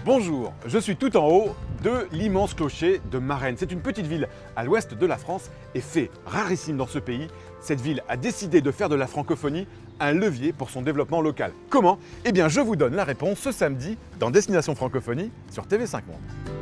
Bonjour, je suis tout en haut de l'immense clocher de Marennes. C'est une petite ville à l'ouest de la France et fait rarissime dans ce pays. Cette ville a décidé de faire de la francophonie un levier pour son développement local. Comment? Eh bien, je vous donne la réponse ce samedi dans Destination Francophonie sur TV5 Monde.